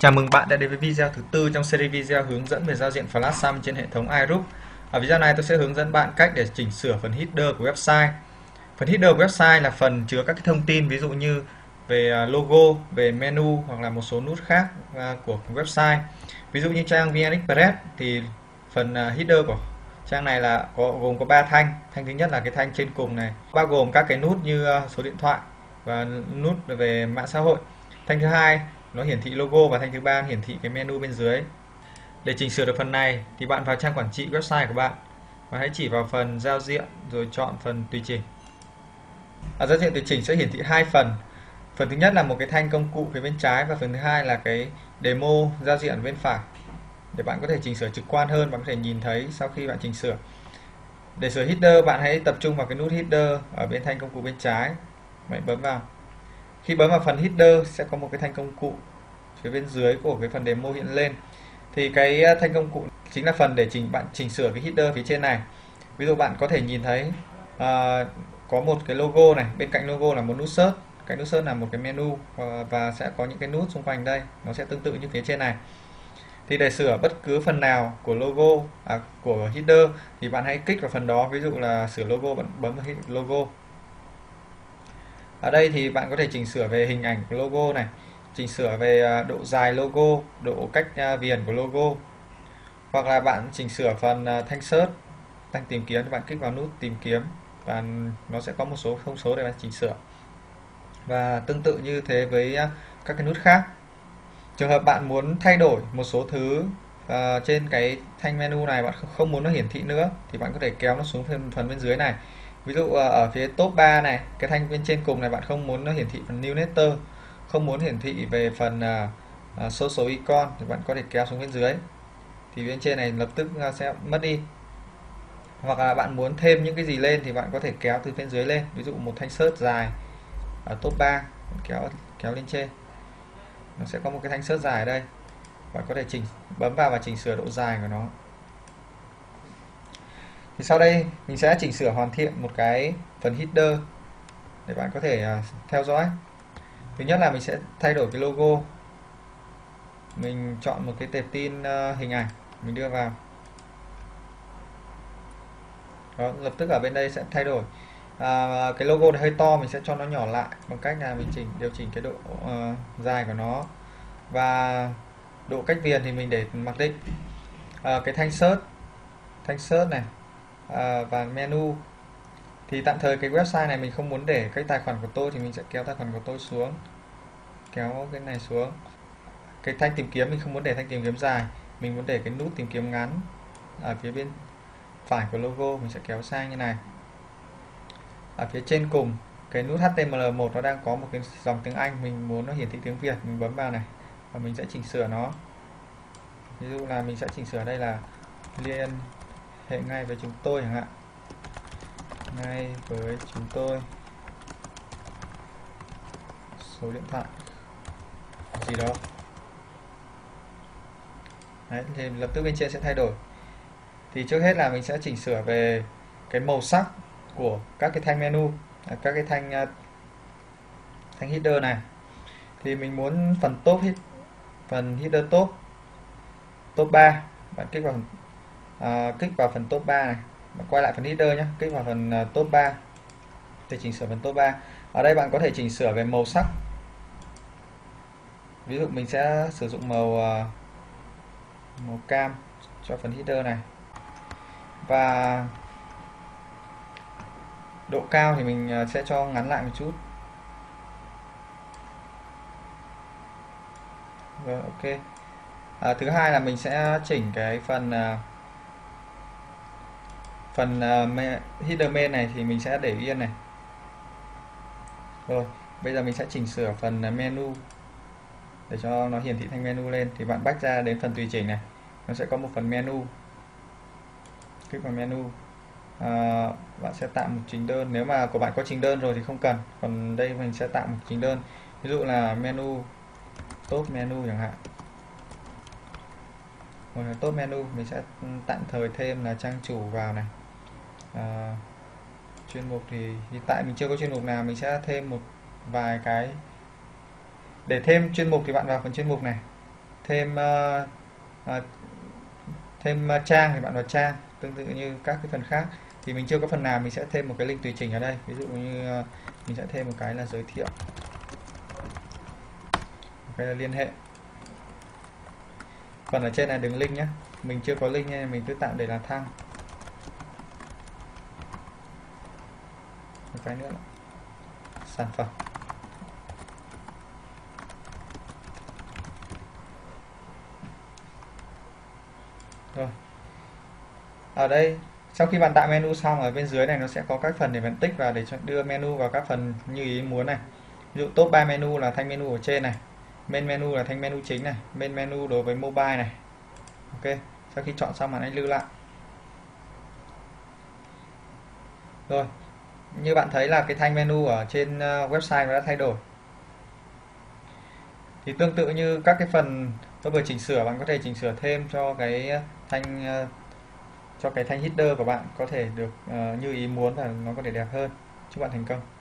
Chào mừng bạn đã đến với video thứ tư trong series video hướng dẫn về giao diện Flash Sum trên hệ thống iRoot. Ở video này tôi sẽ hướng dẫn bạn cách để chỉnh sửa phần header của website. Phần header của website là phần chứa các cái thông tin ví dụ như về logo, về menu hoặc là một số nút khác của website. Ví dụ như trang VN Express thì phần header của trang này là gồm có 3 thanh. Thanh thứ nhất là cái thanh trên cùng này, bao gồm các cái nút như số điện thoại và nút về mạng xã hội. Thanh thứ hai nó hiển thị logo và thanh thứ ba hiển thị cái menu bên dưới. Để chỉnh sửa được phần này thì bạn vào trang quản trị website của bạn và hãy chỉ vào phần giao diện rồi chọn phần tùy chỉnh. Ở giao diện tùy chỉnh sẽ hiển thị hai phần. Phần thứ nhất là một cái thanh công cụ phía bên trái và phần thứ hai là cái demo giao diện bên phải. Để bạn có thể chỉnh sửa trực quan hơn, bạn có thể nhìn thấy sau khi bạn chỉnh sửa. Để sửa header, bạn hãy tập trung vào cái nút header ở bên thanh công cụ bên trái. Bạn bấm vào. Khi bấm vào phần header sẽ có một cái thanh công cụ phía bên dưới của cái phần demo hiện lên. Thì cái thanh công cụ chính là phần để bạn chỉnh sửa cái header phía trên này. Ví dụ bạn có thể nhìn thấy có một cái logo này, bên cạnh logo là một nút search, cái nút search là một cái menu và sẽ có những cái nút xung quanh đây, nó sẽ tương tự như phía trên này. Thì để sửa bất cứ phần nào của logo của header thì bạn hãy kích vào phần đó, ví dụ là sửa logo, bạn bấm vào logo. Ở đây thì bạn có thể chỉnh sửa về hình ảnh của logo này, chỉnh sửa về độ dài logo, độ cách viền của logo, hoặc là bạn chỉnh sửa phần thanh search, thanh tìm kiếm thì bạn kích vào nút tìm kiếm và nó sẽ có một số thông số để bạn chỉnh sửa. Và tương tự như thế với các cái nút khác. Trường hợp bạn muốn thay đổi một số thứ trên cái thanh menu này, bạn không muốn nó hiển thị nữa thì bạn có thể kéo nó xuống phần bên dưới này. Ví dụ ở phía top 3 này, cái thanh bên trên cùng này bạn không muốn nó hiển thị phần newsletter, không muốn hiển thị về phần social icon thì bạn có thể kéo xuống bên dưới. Thì bên trên này lập tức sẽ mất đi. Hoặc là bạn muốn thêm những cái gì lên thì bạn có thể kéo từ bên dưới lên. Ví dụ một thanh search dài ở top 3, kéo lên trên. Nó sẽ có một cái thanh search dài ở đây. Bạn có thể bấm vào và chỉnh sửa độ dài của nó. Thì sau đây mình sẽ chỉnh sửa hoàn thiện một cái phần header để bạn có thể theo dõi. Thứ nhất là mình sẽ thay đổi cái logo. Mình chọn một cái tệp tin hình ảnh, mình đưa vào. Đó, lập tức ở bên đây sẽ thay đổi. Cái logo này hơi to, mình sẽ cho nó nhỏ lại bằng cách là mình điều chỉnh cái độ dài của nó, và độ cách viền thì mình để mặc định. Cái thanh search này và menu thì tạm thời cái website này mình không muốn để cái tài khoản của tôi thì mình sẽ kéo tài khoản của tôi xuống, kéo cái này xuống. Cái thanh tìm kiếm mình không muốn để thanh tìm kiếm dài, mình muốn để cái nút tìm kiếm ngắn ở phía bên phải của logo, mình sẽ kéo sang như này. Ở phía trên cùng cái nút HTML1 nó đang có một cái dòng tiếng Anh, mình muốn nó hiển thị tiếng Việt, mình bấm vào này và mình sẽ chỉnh sửa nó. Ví dụ là mình sẽ chỉnh sửa đây là liên hệ ngay với chúng tôi chẳng hạn, ngay với chúng tôi, số điện thoại gì đó. Đấy, thì lập tức bên trên sẽ thay đổi. Thì trước hết là mình sẽ chỉnh sửa về cái màu sắc của các cái thanh menu, các cái thanh header này. Thì mình muốn phần phần header top 3, bạn kích vào phần top 3 này, bạn quay lại phần header nhé, kích vào phần top 3 để chỉnh sửa phần top 3. Ở đây bạn có thể chỉnh sửa về màu sắc. Ví dụ mình sẽ sử dụng màu cam cho phần header này, và độ cao thì mình sẽ cho ngắn lại một chút. Rồi, ok. Thứ hai là mình sẽ chỉnh cái phần header main này thì mình sẽ để yên này. Rồi, bây giờ mình sẽ chỉnh sửa phần menu để cho nó hiển thị thanh menu lên. Thì bạn back ra đến phần tùy chỉnh này, nó sẽ có một phần menu, kích vào menu. Bạn sẽ tạo một trình đơn, nếu mà của bạn có trình đơn rồi thì không cần, còn đây mình sẽ tạo một trình đơn, ví dụ là menu, top menu chẳng hạn. Rồi là top menu mình sẽ tạm thời thêm là trang chủ vào này. Chuyên mục thì hiện tại mình chưa có chuyên mục nào, mình sẽ thêm một vài cái. Để thêm chuyên mục thì bạn vào phần chuyên mục này, thêm trang thì bạn vào trang, tương tự như các cái phần khác. Thì mình chưa có phần nào, mình sẽ thêm một cái link tùy chỉnh ở đây. Ví dụ như mình sẽ thêm một cái là giới thiệu, một cái là liên hệ. Phần ở trên này đường link nhé, mình chưa có link nên mình cứ tạm để là thăng. Một cái nữa là sản phẩm. Rồi, ở đây sau khi bạn tạo menu xong, ở bên dưới này nó sẽ có các phần để bạn tích vào để đưa menu vào các phần như ý muốn này. Ví dụ top 3 menu là thanh menu ở trên này, main menu là thanh menu chính này, main menu đối với mobile này. Ok, sau khi chọn xong bạn hãy lưu lại. Rồi, như bạn thấy là cái thanh menu ở trên website nó đã thay đổi. Thì tương tự như các cái phần tôi vừa chỉnh sửa, bạn có thể chỉnh sửa thêm cho cái thanh header của bạn có thể được như ý muốn và nó có thể đẹp hơn. Chúc bạn thành công.